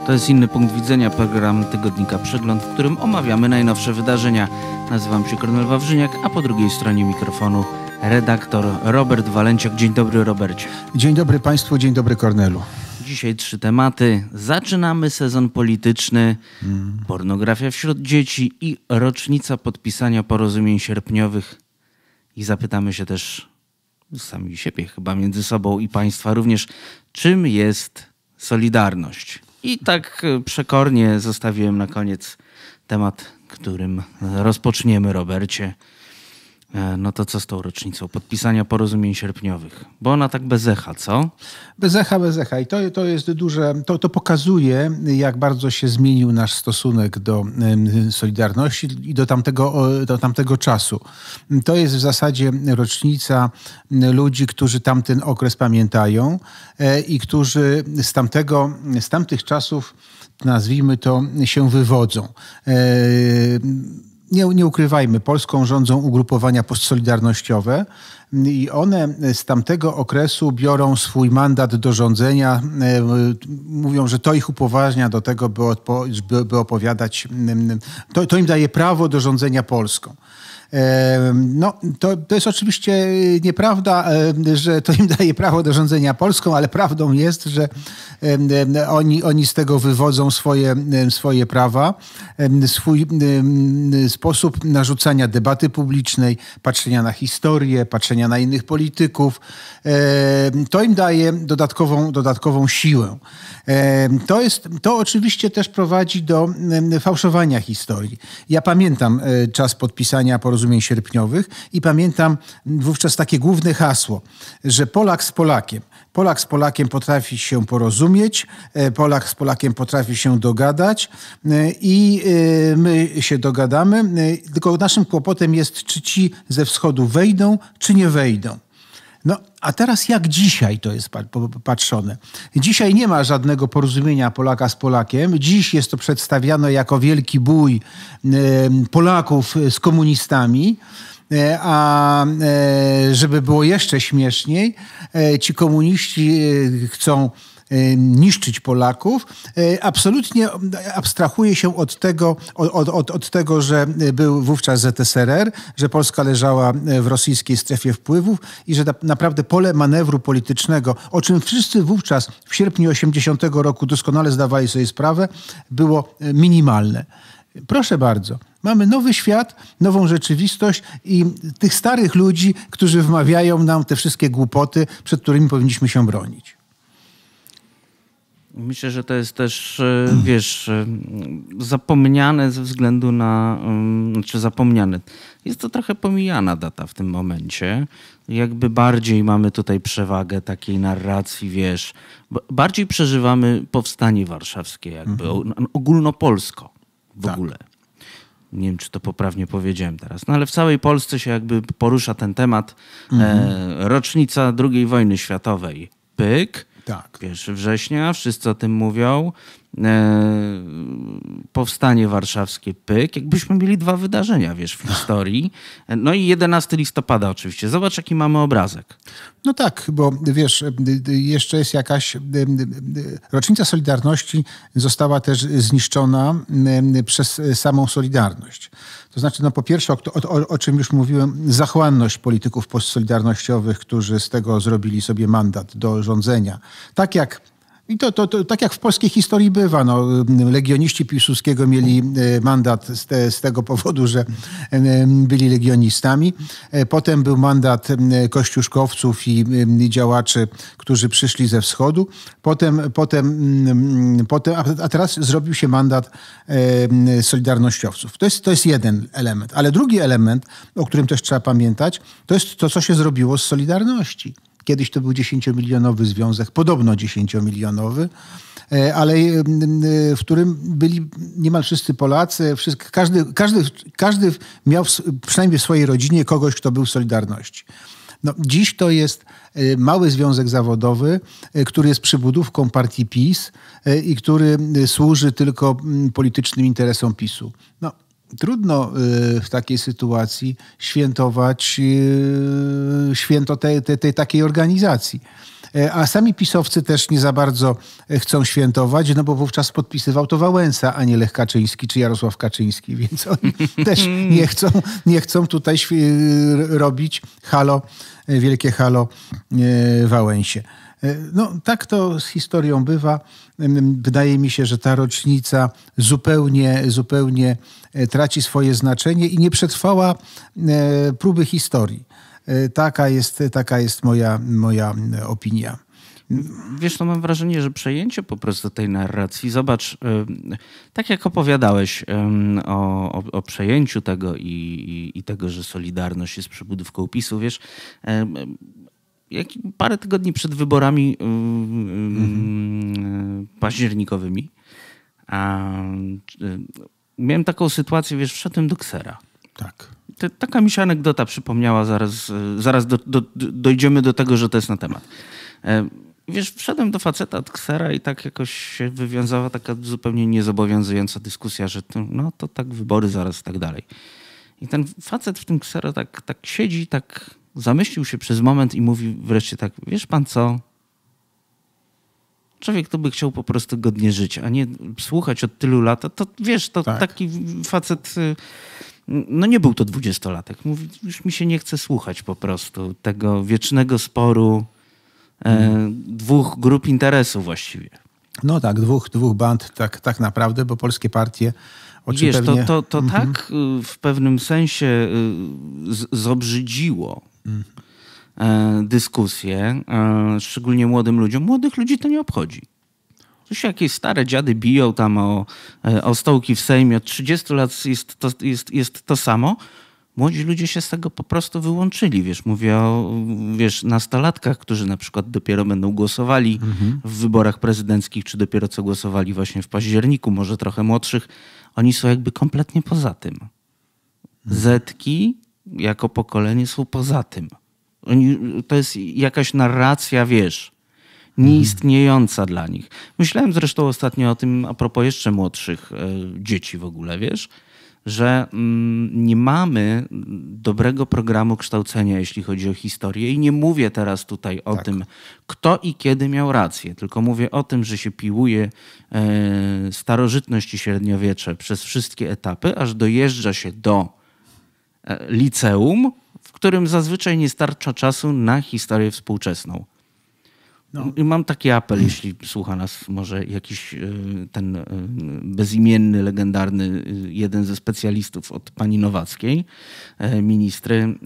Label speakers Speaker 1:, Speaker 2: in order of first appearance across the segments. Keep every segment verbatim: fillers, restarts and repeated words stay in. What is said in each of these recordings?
Speaker 1: To jest Inny Punkt Widzenia, program tygodnika Przegląd, w którym omawiamy najnowsze wydarzenia. Nazywam się Kornel Wawrzyniak, a po drugiej stronie mikrofonu redaktor Robert Walenciak. Dzień dobry, Robercie.
Speaker 2: Dzień dobry Państwu, dzień dobry Kornelu.
Speaker 1: Dzisiaj trzy tematy. Zaczynamy sezon polityczny, hmm. pornografia wśród dzieci i rocznica podpisania porozumień sierpniowych. I zapytamy się też sami siebie chyba między sobą i Państwa również, czym jest Solidarność. I tak przekornie zostawiłem na koniec temat, którym rozpoczniemy, Robercie. No to co z tą rocznicą podpisania porozumień sierpniowych? Bo ona tak bez echa, co?
Speaker 2: Bez echa, bez echa. I to, to jest duże, to, to pokazuje, jak bardzo się zmienił nasz stosunek do Solidarności i do tamtego, do tamtego czasu. To jest w zasadzie rocznica ludzi, którzy tamten okres pamiętają i którzy z tamtego, z tamtych czasów, nazwijmy to, się wywodzą. Nie, nie ukrywajmy, Polską rządzą ugrupowania postsolidarnościowe i one z tamtego okresu biorą swój mandat do rządzenia. Mówią, że to ich upoważnia do tego, by, odpo, by, by opowiadać, to, to im daje prawo do rządzenia Polską. No, to, to jest oczywiście nieprawda, że to im daje prawo do rządzenia Polską, ale prawdą jest, że oni, oni z tego wywodzą swoje, swoje prawa, swój sposób narzucania debaty publicznej, patrzenia na historię, patrzenia na innych polityków. To im daje dodatkową, dodatkową siłę. To, jest, to oczywiście też prowadzi do fałszowania historii. Ja pamiętam czas podpisania porozumień sierpniowych i pamiętam wówczas takie główne hasło, że Polak z Polakiem. Polak z Polakiem potrafi się porozumieć, Polak z Polakiem potrafi się dogadać i my się dogadamy, tylko naszym kłopotem jest, czy ci ze wschodu wejdą, czy nie wejdą. No, a teraz jak dzisiaj to jest patrzone? Dzisiaj nie ma żadnego porozumienia Polaka z Polakiem. Dziś jest to przedstawiane jako wielki bój Polaków z komunistami. A żeby było jeszcze śmieszniej, ci komuniści chcą niszczyć Polaków. Absolutnie abstrahuje się od tego, od, od, od tego, że był wówczas Z S R R, że Polska leżała w rosyjskiej strefie wpływów i że naprawdę pole manewru politycznego, o czym wszyscy wówczas w sierpniu osiemdziesiątego roku doskonale zdawali sobie sprawę, było minimalne. Proszę bardzo. Mamy nowy świat, nową rzeczywistość i tych starych ludzi, którzy wmawiają nam te wszystkie głupoty, przed którymi powinniśmy się bronić.
Speaker 1: Myślę, że to jest też, wiesz, zapomniane ze względu na, znaczy zapomniane. Jest to trochę pomijana data w tym momencie. Jakby bardziej mamy tutaj przewagę takiej narracji, wiesz, bardziej przeżywamy powstanie warszawskie, jakby mhm. ogólnopolsko w tak. ogóle. Nie wiem, czy to poprawnie powiedziałem teraz. No ale w całej Polsce się jakby porusza ten temat. Mhm. E, rocznica drugiej wojny światowej. Pyk.
Speaker 2: Tak.
Speaker 1: pierwszego września, wszyscy o tym mówią. E, powstanie warszawskie, pyk. Jakbyśmy mieli dwa wydarzenia, wiesz, w historii. No i jedenastego listopada oczywiście. Zobacz, jaki mamy obrazek.
Speaker 2: No tak, bo wiesz, jeszcze jest jakaś... Rocznica Solidarności została też zniszczona przez samą Solidarność. To znaczy, no po pierwsze, o, o, o czym już mówiłem, zachłanność polityków postsolidarnościowych, którzy z tego zrobili sobie mandat do rządzenia. Tak jak I to, to, to tak jak w polskiej historii bywa. No, legioniści Piłsudskiego mieli mandat z, te, z tego powodu, że byli legionistami. Potem był mandat kościuszkowców i działaczy, którzy przyszli ze wschodu. Potem, potem, potem a teraz zrobił się mandat solidarnościowców. To jest, to jest jeden element. Ale drugi element, o którym też trzeba pamiętać, to jest to, co się zrobiło z Solidarności. Kiedyś to był dziesięciomilionowy związek, podobno dziesięciomilionowy, ale w którym byli niemal wszyscy Polacy. Wszyscy, każdy, każdy, każdy miał przynajmniej w swojej rodzinie kogoś, kto był w Solidarności. No, dziś to jest mały związek zawodowy, który jest przybudówką partii PiS i który służy tylko politycznym interesom PiSu. No, trudno w takiej sytuacji świętować święto tej, tej, tej takiej organizacji. A sami pisowcy też nie za bardzo chcą świętować, no bo wówczas podpisywał to Wałęsa, a nie Lech Kaczyński czy Jarosław Kaczyński, więc oni też nie chcą, nie chcą tutaj robić halo, wielkie halo Wałęsie. No tak to z historią bywa. Wydaje mi się, że ta rocznica zupełnie, zupełnie traci swoje znaczenie i nie przetrwała próby historii. Taka jest, taka jest moja, moja opinia.
Speaker 1: Wiesz, no mam wrażenie, że przejęcie po prostu tej narracji, zobacz, tak jak opowiadałeś o, o, o przejęciu tego i, i, i tego, że Solidarność jest przybudówką PiSu, wiesz, jak parę tygodni przed wyborami mm. październikowymi a, miałem taką sytuację, wiesz, wszedłem do ksera.
Speaker 2: Tak.
Speaker 1: To, taka mi się anegdota przypomniała, zaraz, zaraz do, do, dojdziemy do tego, że to jest na temat. Wiesz, wszedłem do faceta od ksera i tak jakoś się wywiązała taka zupełnie niezobowiązująca dyskusja, że to, no to tak wybory zaraz i tak dalej. I ten facet w tym ksero tak, tak siedzi, tak zamyślił się przez moment i mówi wreszcie tak, wiesz pan co? Człowiek to by chciał po prostu godnie żyć, a nie słuchać od tylu lat. To wiesz, to tak. Taki facet, no nie był to dwudziestolatek. Mówi, już mi się nie chce słuchać po prostu tego wiecznego sporu hmm. e, dwóch grup interesów właściwie.
Speaker 2: No tak, dwóch, dwóch band tak, tak naprawdę, bo polskie partie
Speaker 1: Wiesz,
Speaker 2: pewnie...
Speaker 1: to, to, to
Speaker 2: mm-hmm.
Speaker 1: tak w pewnym sensie z, zobrzydziło mm. dyskusję, szczególnie młodym ludziom. Młodych ludzi to nie obchodzi. To się jakieś stare dziady biją tam o, o stołki w Sejmie. Od trzydziestu lat jest to, jest, jest to samo. Młodzi ludzie się z tego po prostu wyłączyli. Wiesz, mówię o wiesz, nastolatkach, którzy na przykład dopiero będą głosowali mm-hmm. w wyborach prezydenckich, czy dopiero co głosowali właśnie w październiku, może trochę młodszych. Oni są jakby kompletnie poza tym. Zetki jako pokolenie są poza tym. Oni, to jest jakaś narracja, wiesz, nieistniejąca hmm. dla nich. Myślałem zresztą ostatnio o tym a propos jeszcze młodszych e, dzieci w ogóle, wiesz, że mm, nie mamy dobrego programu kształcenia, jeśli chodzi o historię. I nie mówię teraz tutaj o tak. tym, kto i kiedy miał rację, tylko mówię o tym, że się piłuje e, starożytność i średniowiecze przez wszystkie etapy, aż dojeżdża się do e, liceum, w którym zazwyczaj nie starcza czasu na historię współczesną. No. I mam taki apel, jeśli słucha nas może jakiś ten bezimienny, legendarny jeden ze specjalistów od pani Nowackiej, ministry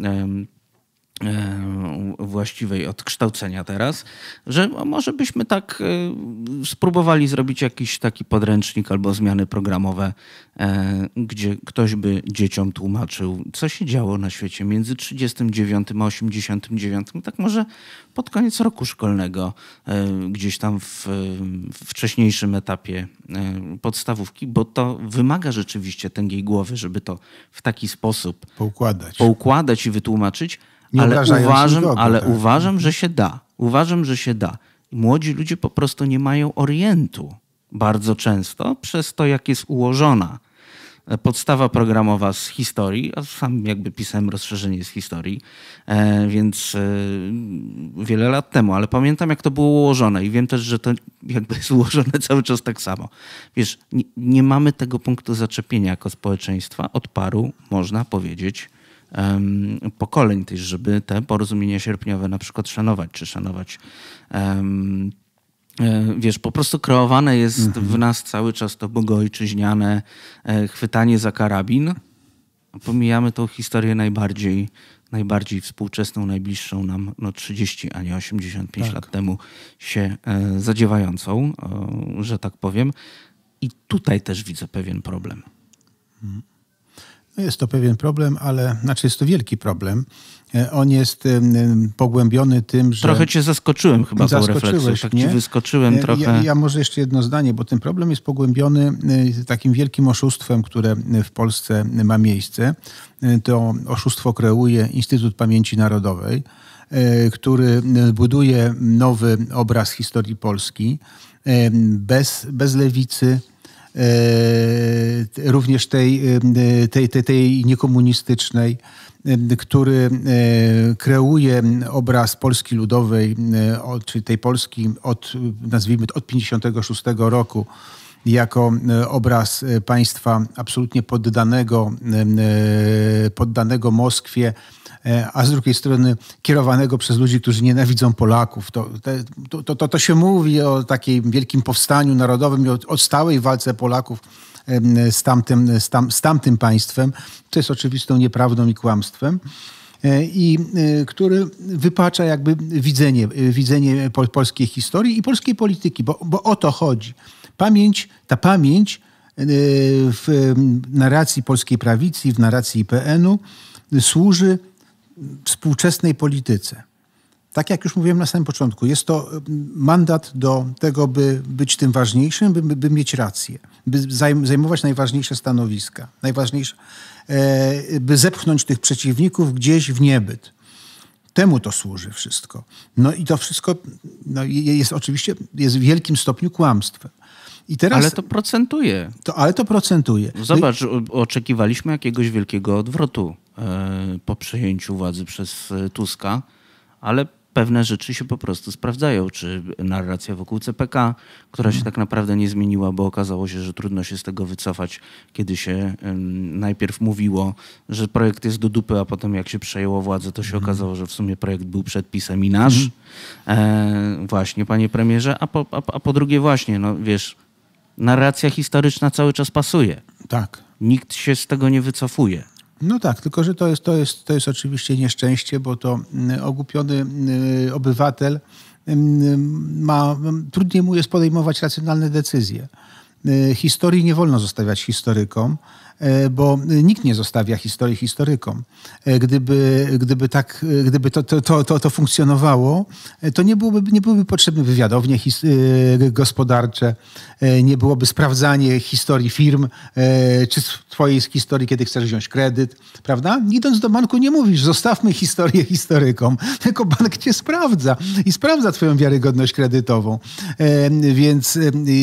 Speaker 1: właściwej od kształcenia teraz, że może byśmy tak spróbowali zrobić jakiś taki podręcznik albo zmiany programowe, gdzie ktoś by dzieciom tłumaczył, co się działo na świecie między trzydziestym dziewiątym a osiemdziesiątym dziewiątym, tak może pod koniec roku szkolnego, gdzieś tam w wcześniejszym etapie podstawówki, bo to wymaga rzeczywiście tęgiej głowy, żeby to w taki sposób
Speaker 2: poukładać,
Speaker 1: poukładać i wytłumaczyć.
Speaker 2: Nie
Speaker 1: ale uważam,
Speaker 2: nikogo,
Speaker 1: ale
Speaker 2: tak.
Speaker 1: uważam, że się da. Uważam, że się da. Młodzi ludzie po prostu nie mają orientu bardzo często przez to, jak jest ułożona podstawa programowa z historii, a sam jakby pisałem rozszerzenie z historii, więc wiele lat temu, ale pamiętam, jak to było ułożone i wiem też, że to jakby jest ułożone cały czas tak samo. Wiesz, nie, nie mamy tego punktu zaczepienia jako społeczeństwa od paru, można powiedzieć, Um, pokoleń też, żeby te porozumienia sierpniowe na przykład szanować, czy szanować. Um, wiesz, po prostu kreowane jest mm-hmm. w nas cały czas to bogojczyźniane e, chwytanie za karabin. Pomijamy tą historię najbardziej, najbardziej współczesną, najbliższą nam no trzydzieści, a nie osiemdziesiąt pięć tak. lat temu się e, zadziewającą, o, że tak powiem. I tutaj też widzę pewien problem.
Speaker 2: Mm. Jest to pewien problem, ale znaczy jest to wielki problem. On jest pogłębiony tym, że...
Speaker 1: Trochę cię zaskoczyłem chyba tą refleksją. Tak ci wyskoczyłem trochę.
Speaker 2: Ja, ja może jeszcze jedno zdanie, bo ten problem jest pogłębiony takim wielkim oszustwem, które w Polsce ma miejsce. To oszustwo kreuje Instytut Pamięci Narodowej, który buduje nowy obraz historii Polski bez, bez lewicy, również tej, tej, tej, tej niekomunistycznej, który kreuje obraz Polski Ludowej, czyli tej Polski od, nazwijmy to, od pięćdziesiątego szóstego roku, jako obraz państwa absolutnie poddanego, poddanego Moskwie, a z drugiej strony kierowanego przez ludzi, którzy nienawidzą Polaków. To, to, to, to się mówi o takim wielkim powstaniu narodowym i o, o stałej walce Polaków z tamtym, z, tam, z tamtym państwem. To jest oczywistą nieprawdą i kłamstwem. I który wypacza jakby widzenie, widzenie pol, polskiej historii i polskiej polityki, bo, bo o to chodzi. Pamięć, ta pamięć w narracji polskiej prawicy, w narracji I P N-u służy współczesnej polityce. Tak jak już mówiłem na samym początku, jest to mandat do tego, by być tym ważniejszym, by, by mieć rację, by zajmować najważniejsze stanowiska, najważniejsze, by zepchnąć tych przeciwników gdzieś w niebyt. Temu to służy wszystko. No i to wszystko no, jest oczywiście jest w wielkim stopniu kłamstwem. I teraz,
Speaker 1: ale to procentuje.
Speaker 2: To, ale to procentuje.
Speaker 1: Zobacz, oczekiwaliśmy jakiegoś wielkiego odwrotu e, po przejęciu władzy przez Tuska, ale pewne rzeczy się po prostu sprawdzają. Czy narracja wokół C P K, która się tak naprawdę nie zmieniła, bo okazało się, że trudno się z tego wycofać, kiedy się um, najpierw mówiło, że projekt jest do dupy, a potem jak się przejęło władzę, to się mm. okazało, że w sumie projekt był przedpisem i nasz. Mm. E, właśnie, panie premierze. A po, a, a po drugie właśnie, no wiesz, narracja historyczna cały czas pasuje.
Speaker 2: Tak.
Speaker 1: Nikt się z tego nie wycofuje.
Speaker 2: No tak, tylko że to jest, to jest, to jest oczywiście nieszczęście, bo to ogłupiony obywatel ma, trudniej mu jest podejmować racjonalne decyzje. Historii nie wolno zostawiać historykom, bo nikt nie zostawia historii historykom. Gdyby, gdyby, tak, gdyby to, to, to, to funkcjonowało, to nie byłoby, nie byłyby potrzebne wywiadownie his, gospodarcze, nie byłoby sprawdzanie historii firm, czy twojej historii, kiedy chcesz wziąć kredyt, prawda? Idąc do banku nie mówisz, zostawmy historię historykom, tylko bank cię sprawdza i sprawdza twoją wiarygodność kredytową. Więc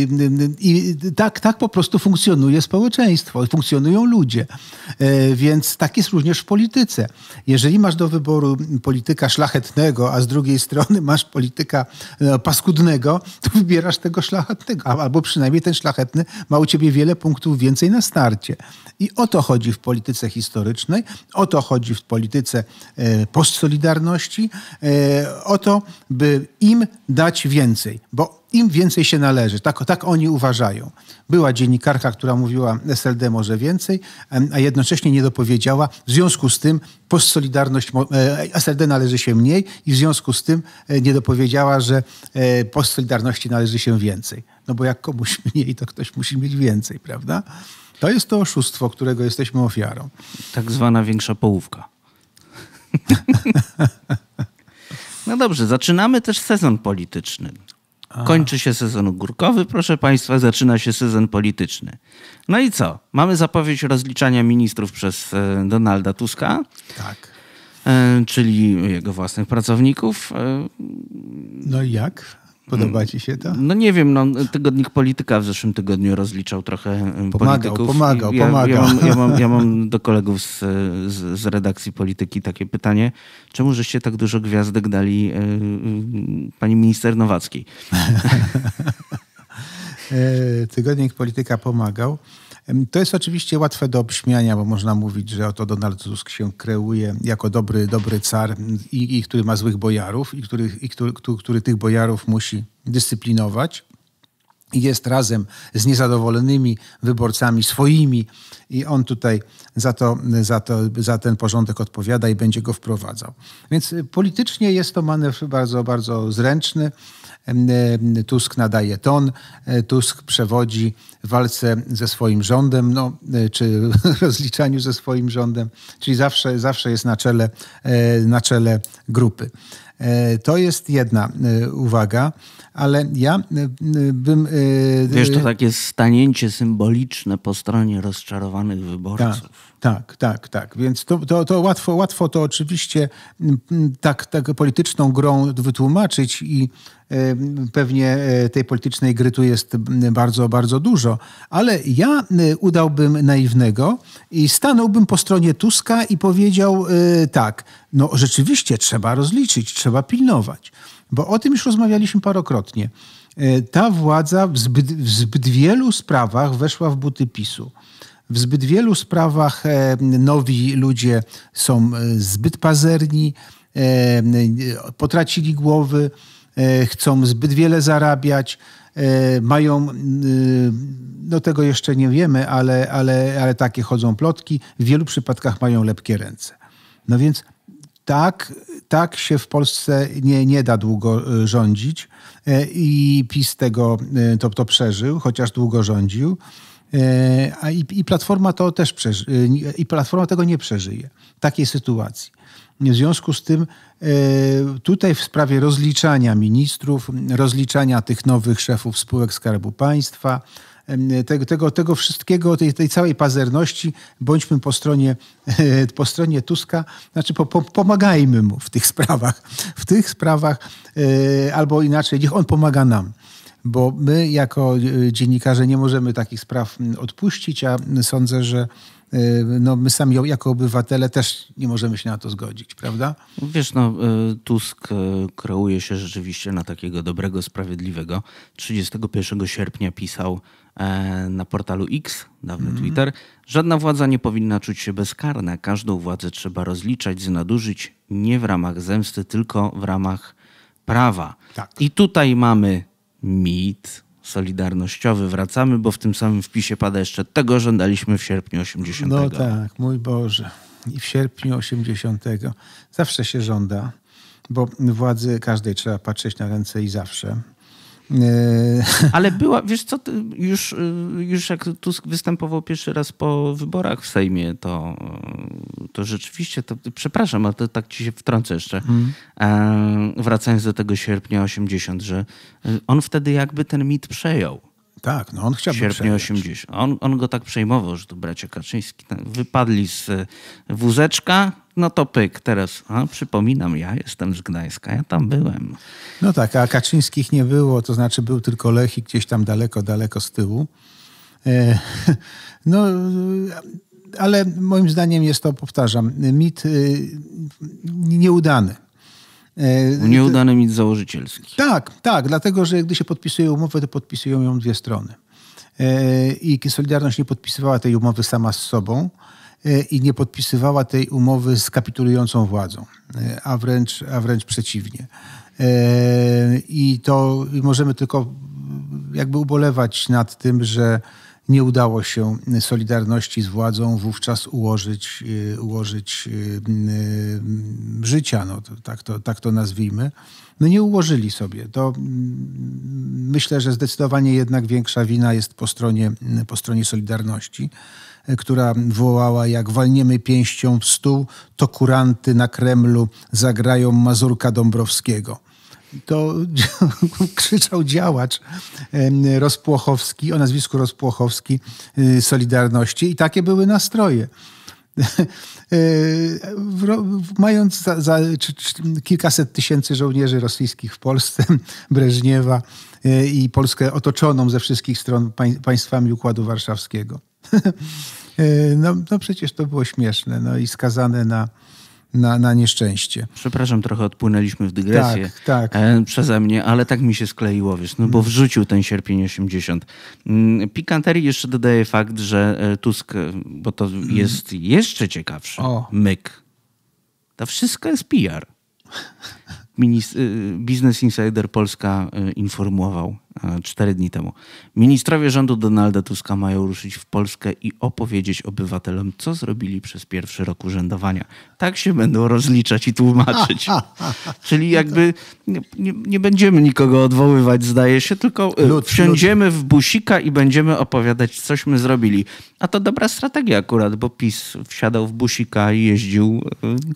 Speaker 2: i tak, tak po prostu funkcjonuje społeczeństwo, funkcjonuje ludzie. Więc tak jest również w polityce. Jeżeli masz do wyboru polityka szlachetnego, a z drugiej strony masz polityka paskudnego, to wybierasz tego szlachetnego. Albo przynajmniej ten szlachetny ma u ciebie wiele punktów więcej na starcie. I o to chodzi w polityce historycznej, o to chodzi w polityce postsolidarności, o to, by im dać więcej. Bo im więcej się należy. Tak, tak oni uważają. Była dziennikarka, która mówiła, S L D może więcej, a jednocześnie nie dopowiedziała. W związku z tym postsolidarność, S L D należy się mniej i w związku z tym nie dopowiedziała, że postsolidarności należy się więcej. No bo jak komuś mniej, to ktoś musi mieć więcej, prawda? To jest to oszustwo, którego jesteśmy ofiarą.
Speaker 1: Tak zwana większa połówka. No dobrze, zaczynamy też sezon polityczny. Kończy się sezon ogórkowy, proszę państwa, zaczyna się sezon polityczny. No i co? Mamy zapowiedź rozliczania ministrów przez Donalda Tuska.
Speaker 2: Tak.
Speaker 1: Czyli jego własnych pracowników.
Speaker 2: No i jak? Podoba ci się to?
Speaker 1: No nie wiem, no, tygodnik Polityka w zeszłym tygodniu rozliczał trochę
Speaker 2: pomagał,
Speaker 1: polityków.
Speaker 2: Pomagał,
Speaker 1: ja,
Speaker 2: pomagał.
Speaker 1: Ja mam, ja, mam, ja mam do kolegów z, z, z redakcji Polityki takie pytanie. Czemu żeście tak dużo gwiazdek dali yy, yy, pani minister Nowackiej?
Speaker 2: Tygodnik Polityka pomagał. To jest oczywiście łatwe do obśmiania, bo można mówić, że oto Donald Tusk się kreuje jako dobry, dobry car, i, i który ma złych bojarów i, który, i który, który, który tych bojarów musi dyscyplinować. I jest razem z niezadowolonymi wyborcami swoimi i on tutaj za, to, za, to, za ten porządek odpowiada i będzie go wprowadzał. Więc politycznie jest to manewr bardzo, bardzo zręczny. Tusk nadaje ton, Tusk przewodzi w walce ze swoim rządem, no, czy rozliczaniu ze swoim rządem, czyli zawsze, zawsze jest na czele, na czele grupy. To jest jedna uwaga, ale ja bym...
Speaker 1: Wiesz, to takie stanięcie symboliczne po stronie rozczarowanych wyborców.
Speaker 2: Tak, tak, tak. tak. Więc to, to, to łatwo, łatwo to oczywiście tak, tak polityczną grą wytłumaczyć i Pewnie tej politycznej gry tu jest bardzo, bardzo dużo, ale ja udałbym naiwnego i stanąłbym po stronie Tuska i powiedział tak, no rzeczywiście trzeba rozliczyć, trzeba pilnować, bo o tym już rozmawialiśmy parokrotnie. Ta władza w zbyt, w zbyt wielu sprawach weszła w buty PiSu. W zbyt wielu sprawach nowi ludzie są zbyt pazerni, potracili głowy, chcą zbyt wiele zarabiać, mają, no tego jeszcze nie wiemy, ale, ale, ale takie chodzą plotki, w wielu przypadkach mają lepkie ręce. No więc tak, tak się w Polsce nie, nie da długo rządzić i PiS tego to, to przeżył, chociaż długo rządził. A i, i Platforma to też przeży, i Platforma tego nie przeżyje. Takiej sytuacji. W związku z tym tutaj w sprawie rozliczania ministrów, rozliczania tych nowych szefów spółek Skarbu Państwa, tego, tego, tego wszystkiego, tej, tej całej pazerności, bądźmy po stronie, po stronie Tuska, znaczy po, po, pomagajmy mu w tych sprawach. W tych sprawach, albo inaczej, niech on pomaga nam. Bo my jako dziennikarze nie możemy takich spraw odpuścić, a sądzę, że no, my sami jako obywatele też nie możemy się na to zgodzić, prawda?
Speaker 1: Wiesz, no Tusk kreuje się rzeczywiście na takiego dobrego, sprawiedliwego. trzydziestego pierwszego sierpnia pisał na portalu X, dawny mm. Twitter, żadna władza nie powinna czuć się bezkarna. Każdą władzę trzeba rozliczać z nadużyć nie w ramach zemsty, tylko w ramach prawa. Tak. I tutaj mamy mit solidarnościowy. Wracamy, bo w tym samym wpisie pada jeszcze tego żądaliśmy w sierpniu osiemdziesiątego.
Speaker 2: No tak, mój Boże. I w sierpniu osiemdziesiątego zawsze się żąda, bo władzy każdej trzeba patrzeć na ręce i zawsze.
Speaker 1: Ale była, wiesz co, już, już jak Tusk występował pierwszy raz po wyborach w Sejmie, to, to rzeczywiście, to, przepraszam, ale to tak ci się wtrącę jeszcze, hmm. wracając do tego sierpnia osiemdziesiątego, że on wtedy jakby ten mit przejął.
Speaker 2: Tak, no on chciałby
Speaker 1: sierpnia osiemdziesiątego. On, on go tak przejmował, że tu bracia Kaczyński wypadli z wózeczka, no to pyk, teraz a, przypominam, ja jestem z Gdańska, ja tam byłem.
Speaker 2: No tak, a Kaczyńskich nie było, to znaczy był tylko Lech i gdzieś tam daleko, daleko z tyłu. E, no, ale moim zdaniem jest to, powtarzam, mit nieudany.
Speaker 1: Nieudany mit założycielski.
Speaker 2: Tak, tak, dlatego, że gdy się podpisuje umowę, to podpisują ją dwie strony. I Solidarność nie podpisywała tej umowy sama z sobą i nie podpisywała tej umowy z kapitulującą władzą, a wręcz, a wręcz przeciwnie. I to możemy tylko jakby ubolewać nad tym, że nie udało się Solidarności z władzą wówczas ułożyć, ułożyć życia, no to, tak, to, tak to nazwijmy. No nie ułożyli sobie. To myślę, że zdecydowanie jednak większa wina jest po stronie, po stronie Solidarności, która wołała, jak walniemy pięścią w stół, to kuranty na Kremlu zagrają Mazurka Dąbrowskiego. To krzyczał działacz Rozpłochowski, o nazwisku Rozpłochowski, Solidarności i takie były nastroje. Mając za, za kilkaset tysięcy żołnierzy rosyjskich w Polsce, Breżniewa i Polskę otoczoną ze wszystkich stron państwami Układu Warszawskiego. No, no przecież to było śmieszne, no i skazane na Na, na nieszczęście.
Speaker 1: Przepraszam, trochę odpłynęliśmy w dygresję
Speaker 2: tak, tak.
Speaker 1: przeze mnie, ale tak mi się skleiło, wiesz, no bo wrzucił ten sierpień osiemdziesiąty. Pikanterii jeszcze dodaje fakt, że Tusk, bo to jest jeszcze ciekawszy, o. myk. To wszystko jest P R. Minis- Business Insider Polska informował cztery dni temu. Ministrowie rządu Donalda Tuska mają ruszyć w Polskę i opowiedzieć obywatelom, co zrobili przez pierwszy rok urzędowania. Tak się będą rozliczać i tłumaczyć. Czyli jakby nie, nie, nie będziemy nikogo odwoływać, zdaje się, tylko lud, wsiądziemy lud. w busika i będziemy opowiadać, cośmy zrobili. A to dobra strategia akurat, bo PiS wsiadał w busika i jeździł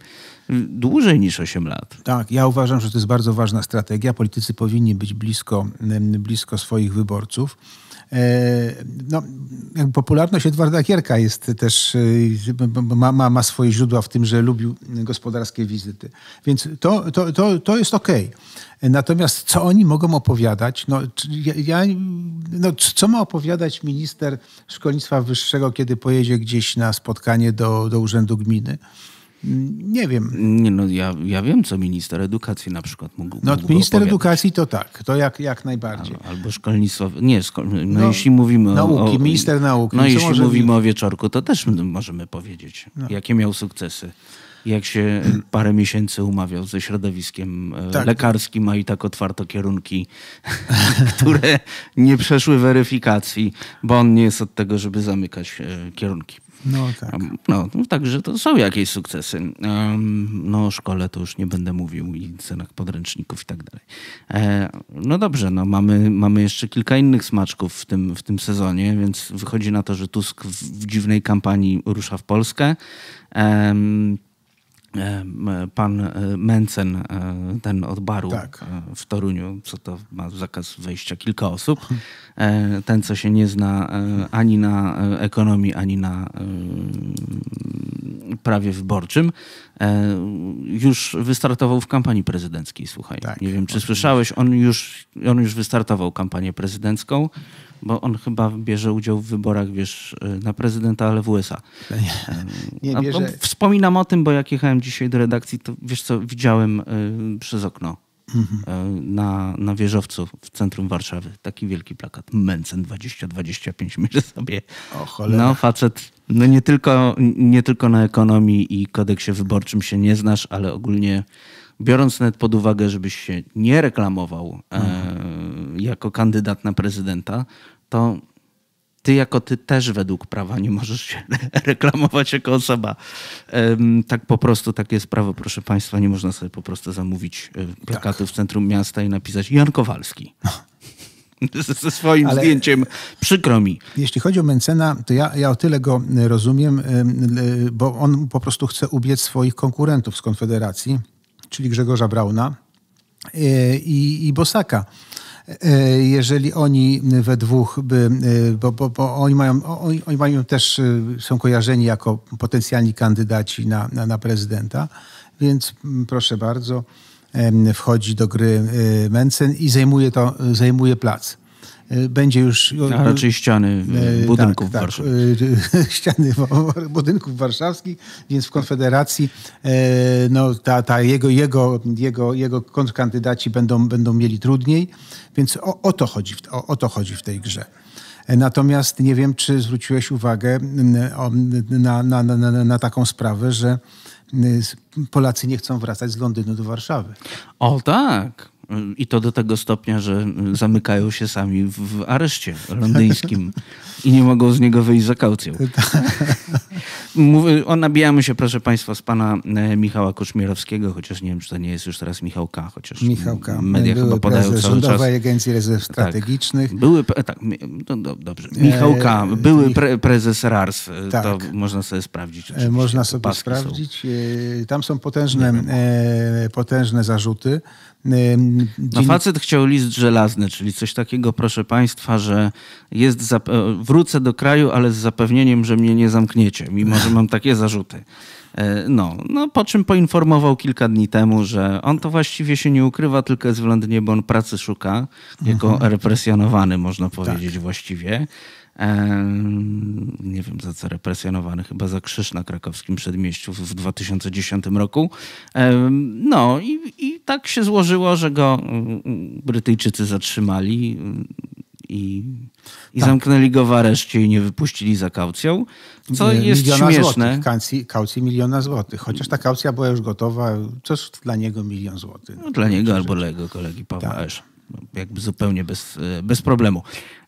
Speaker 1: dłużej niż osiem lat.
Speaker 2: Tak, ja uważam, że to jest bardzo ważna strategia. Politycy powinni być blisko, blisko swoich wyborców. No, popularność Edwarda Gierka jest też, ma, ma, ma swoje źródła w tym, że lubił gospodarskie wizyty. Więc to, to, to, to jest okej. Natomiast co oni mogą opowiadać? No, ja, no, co ma opowiadać minister szkolnictwa wyższego, kiedy pojedzie gdzieś na spotkanie do, do urzędu gminy? Nie wiem.
Speaker 1: Nie, no ja, ja wiem, co minister edukacji na przykład mógł
Speaker 2: No
Speaker 1: mógł
Speaker 2: minister
Speaker 1: opowiadać.
Speaker 2: edukacji to tak, to jak, jak najbardziej.
Speaker 1: Albo, albo szkolnictwo, nie, szko, no,
Speaker 2: No,
Speaker 1: jeśli mówimy
Speaker 2: nauki,
Speaker 1: o...
Speaker 2: minister nauki.
Speaker 1: No
Speaker 2: Co
Speaker 1: jeśli
Speaker 2: może
Speaker 1: mówimy
Speaker 2: mi-
Speaker 1: o Wieczorku, to też możemy powiedzieć,
Speaker 2: No.
Speaker 1: jakie miał sukcesy. Jak się parę miesięcy umawiał ze środowiskiem e,
Speaker 2: Tak.
Speaker 1: lekarskim, a i tak otwarto kierunki, które nie przeszły weryfikacji, bo on nie jest od tego, żeby zamykać e, kierunki.
Speaker 2: No tak.
Speaker 1: No, no, także to są jakieś sukcesy. Um, no o szkole to już nie będę mówił i cenach podręczników i tak dalej. E, no dobrze, no mamy, mamy jeszcze kilka innych smaczków w tym, w tym sezonie, więc wychodzi na to, że Tusk w, w dziwnej kampanii rusza w Polskę. Em, Pan Mencen, ten od baru
Speaker 2: Tak.
Speaker 1: w Toruniu, co to ma zakaz wejścia kilka osób. Ten, co się nie zna ani na ekonomii, ani na prawie wyborczym, już wystartował w kampanii prezydenckiej, słuchaj.
Speaker 2: Tak,
Speaker 1: Nie wiem, czy
Speaker 2: oczywiście.
Speaker 1: słyszałeś, on już, on już wystartował kampanię prezydencką, bo on chyba bierze udział w wyborach, wiesz, na prezydenta, ale w U S A.
Speaker 2: Nie
Speaker 1: A,
Speaker 2: bierze...
Speaker 1: no, wspominam o tym, bo jak jechałem dzisiaj do redakcji, to wiesz co, widziałem y, przez okno
Speaker 2: Mhm.
Speaker 1: y, na, na wieżowcu w centrum Warszawy taki wielki plakat. Mencen dwadzieścia dwadzieścia pięć. Myślę sobie,
Speaker 2: O cholera.
Speaker 1: no facet, no nie tylko, nie tylko na ekonomii i kodeksie wyborczym się nie znasz, ale ogólnie biorąc nawet pod uwagę, żebyś się nie reklamował e, jako kandydat na prezydenta, to ty jako ty też według prawa nie możesz się reklamować jako osoba. Em, tak po prostu, takie jest prawo, proszę państwa, nie można sobie po prostu zamówić e, plakatu
Speaker 2: Tak.
Speaker 1: w centrum miasta i napisać Jan Kowalski. Ze swoim
Speaker 2: Ale-
Speaker 1: zdjęciem. Przykro mi.
Speaker 2: Jeśli chodzi o Mencena, to ja, ja o tyle go rozumiem, y, y, bo on po prostu chce ubiec swoich konkurentów z Konfederacji, czyli Grzegorza Brauna y, i, i Bosaka. Y, Jeżeli oni we dwóch by, y, bo, bo, bo oni, mają, oni, oni mają też, y, są kojarzeni jako potencjalni kandydaci na, na, na prezydenta, więc mm, proszę bardzo, em, wchodzi do gry y, Mencen i zajmuje, to, zajmuje plac. Y, Będzie już...
Speaker 1: A raczej ściany
Speaker 2: E,
Speaker 1: budynków w
Speaker 2: tak,
Speaker 1: Warszawie.
Speaker 2: Tak, e, ściany wa- budynków warszawskich, więc w Konfederacji e, no, ta, ta jego, jego, jego, jego kontrkandydaci będą, będą mieli trudniej, więc o, o, to chodzi, w- o, o to chodzi w tej grze. E, Natomiast nie wiem, czy zwróciłeś uwagę m, o, na, na, na, na, na taką sprawę, że m, Polacy nie chcą wracać z Londynu do Warszawy.
Speaker 1: O tak. I to do tego stopnia, że zamykają się sami w- w areszcie londyńskim i nie mogą z niego wyjść za kaucją. Mówię, o, nabijamy się, proszę państwa, z pana e, Michała Kuszmierowskiego, chociaż nie wiem, czy to nie jest już teraz Michał K., chociaż
Speaker 2: Michałka,
Speaker 1: media
Speaker 2: były
Speaker 1: chyba podają
Speaker 2: prezes
Speaker 1: cały czas.
Speaker 2: Rządowej Agencji Rezerw Strategicznych.
Speaker 1: Były, pre- tak, mi- no, do, dobrze. Michał K.,
Speaker 2: E,
Speaker 1: były
Speaker 2: Mich-
Speaker 1: pre, prezes R A R S, e,
Speaker 2: Tak.
Speaker 1: to można sobie sprawdzić.
Speaker 2: E,
Speaker 1: oczywiście.
Speaker 2: Można
Speaker 1: Te
Speaker 2: sobie
Speaker 1: paski są.
Speaker 2: sprawdzić. E, Tam są potężne, e, potężne zarzuty. E,
Speaker 1: No
Speaker 2: dzien-
Speaker 1: facet chciał list żelazny, czyli coś takiego, proszę państwa, że jest zap- e, wrócę do kraju, ale z zapewnieniem, że mnie nie zamkniecie, mimo że mam takie zarzuty. E, No, no, po czym poinformował kilka dni temu, że on to właściwie się nie ukrywa, tylko jest w Londynie, bo on pracy szuka, jako represjonowany, można powiedzieć właściwie. Em, nie wiem za co represjonowany, chyba za krzyż na krakowskim przedmieściu w dwa tysiące dziesiątym roku. Em, No i, i tak się złożyło, że go mm, Brytyjczycy zatrzymali mm, i, i
Speaker 2: Tak.
Speaker 1: zamknęli go w areszcie i nie wypuścili za kaucją, co
Speaker 2: e,
Speaker 1: jest
Speaker 2: miliona
Speaker 1: śmieszne.
Speaker 2: Złotych, kaucji, kaucji miliona złotych. Chociaż ta kaucja była już gotowa. Cóż dla niego milion złotych?
Speaker 1: No, dla niego albo dla jego kolegi Pawła
Speaker 2: Tak.
Speaker 1: Esz. No, jakby zupełnie bez, bez problemu.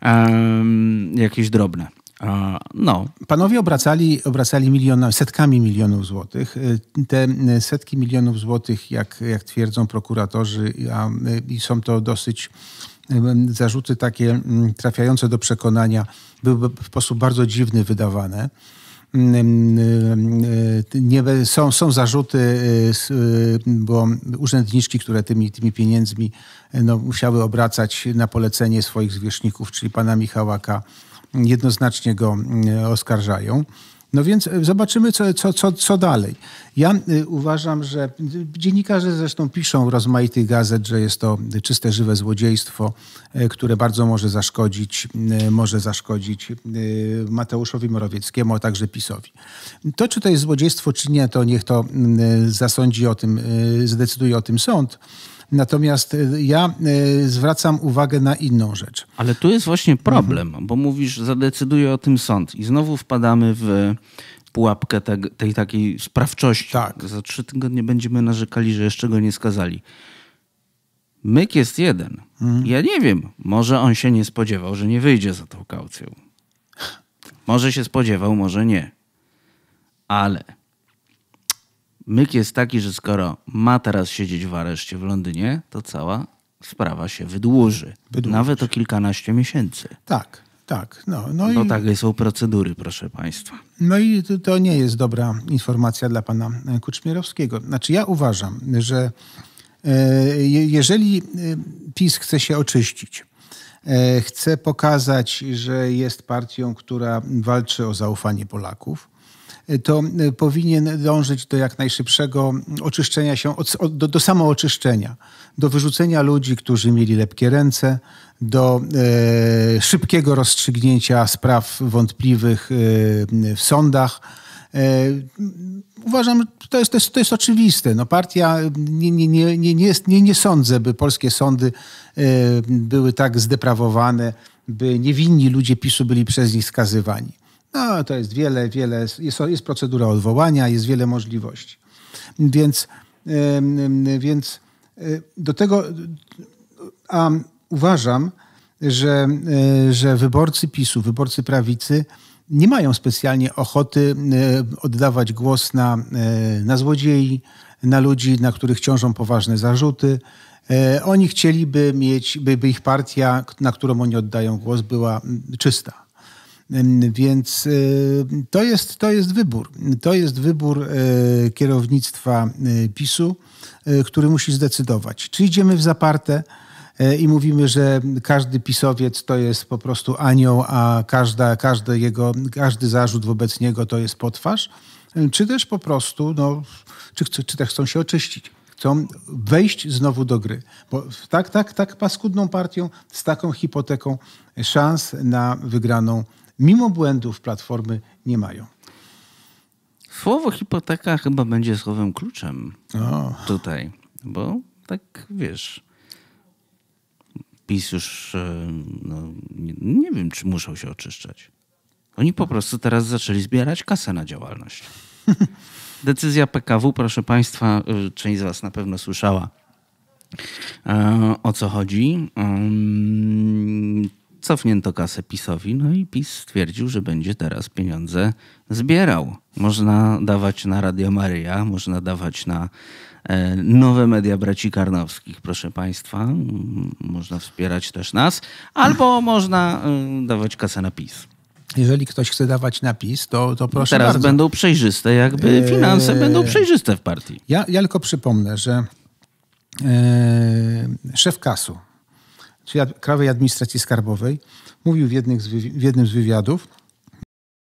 Speaker 1: Um, jakieś drobne. A, no,
Speaker 2: Panowie obracali, obracali miliona, setkami milionów złotych. E, Te e, setki milionów złotych, jak, jak twierdzą prokuratorzy, a, e, i są to dosyć e, zarzuty takie m, trafiające do przekonania, były w sposób bardzo dziwny wydawane. Nie, są, są zarzuty, bo urzędniczki, które tymi, tymi pieniędzmi no, musiały obracać na polecenie swoich zwierzchników, czyli pana Michałaka, jednoznacznie go oskarżają. No więc zobaczymy, co, co, co, co dalej. Ja uważam, że dziennikarze zresztą piszą w rozmaitych gazet, że jest to czyste, żywe złodziejstwo, które bardzo może zaszkodzić, może zaszkodzić Mateuszowi Morawieckiemu, a także PiS-owi. To, czy to jest złodziejstwo, czy nie, to niech to zasądzi o tym, zdecyduje o tym sąd. Natomiast ja zwracam uwagę na inną rzecz.
Speaker 1: Ale tu jest właśnie problem, mhm. bo mówisz, zadecyduje o tym sąd i znowu wpadamy w pułapkę te, tej takiej sprawczości.
Speaker 2: Tak.
Speaker 1: Za trzy tygodnie będziemy narzekali, że jeszcze go nie skazali. Myk jest jeden. Mhm. Ja nie wiem, może on się nie spodziewał, że nie wyjdzie za tą kaucją. Może się spodziewał, może nie. Ale myk jest taki, że skoro ma teraz siedzieć w areszcie w Londynie, to cała sprawa się wydłuży. wydłuży. Nawet o kilkanaście miesięcy.
Speaker 2: Tak, tak. No, no
Speaker 1: Bo
Speaker 2: i,
Speaker 1: takie są procedury, proszę państwa.
Speaker 2: No i to, to nie jest dobra informacja dla pana Kuczmierowskiego. Znaczy ja uważam, że e, jeżeli PiS chce się oczyścić, e, chce pokazać, że jest partią, która walczy o zaufanie Polaków, to powinien dążyć do jak najszybszego oczyszczenia się, do, do samooczyszczenia, do wyrzucenia ludzi, którzy mieli lepkie ręce, do e, szybkiego rozstrzygnięcia spraw wątpliwych e, w sądach. E, uważam, że to jest, to jest, to jest oczywiste. No, partia, nie, nie, nie, nie, nie, jest, nie, nie sądzę, by polskie sądy e, były tak zdeprawowane, by niewinni ludzie PiS-u byli przez nich skazywani. No, to jest wiele, wiele, jest, jest procedura odwołania, jest wiele możliwości. Więc, więc do tego, a uważam, że, że wyborcy PiS-u, wyborcy prawicy nie mają specjalnie ochoty oddawać głos na, na złodziei, na ludzi, na których ciążą poważne zarzuty. Oni chcieliby mieć, by, by ich partia, na którą oni oddają głos, była czysta. Więc to jest, to jest wybór. To jest wybór kierownictwa PiS-u, który musi zdecydować. Czy idziemy w zaparte i mówimy, że każdy pisowiec to jest po prostu anioł, a każda, każdy, jego, każdy zarzut wobec niego to jest potwarz? Czy też po prostu, no, czy, czy też chcą się oczyścić? Chcą wejść znowu do gry. Bo tak, tak, tak paskudną partią, z taką hipoteką szans na wygraną mimo błędów Platformy nie mają.
Speaker 1: Słowo hipoteka chyba będzie słowem kluczem
Speaker 2: o.
Speaker 1: tutaj. Bo tak wiesz, PiS już no, nie, nie wiem, czy muszą się oczyszczać. Oni po prostu teraz zaczęli zbierać kasę na działalność. Decyzja P K W, proszę państwa, część z was na pewno słyszała, o co chodzi. Cofnięto kasę PiS-owi, no i PiS stwierdził, że będzie teraz pieniądze zbierał. Można dawać na Radio Maryja, można dawać na e, nowe media braci Karnowskich, proszę państwa. Można wspierać też nas, albo można e, dawać kasę na PiS.
Speaker 2: Jeżeli ktoś chce dawać na PiS, to, to proszę
Speaker 1: Teraz
Speaker 2: bardzo.
Speaker 1: będą przejrzyste, jakby finanse eee, będą przejrzyste w partii.
Speaker 2: Ja, ja tylko przypomnę, że e, szef KAS-u, czyli Krajowej Administracji Skarbowej, mówił w, jednych z wywi- w jednym z wywiadów,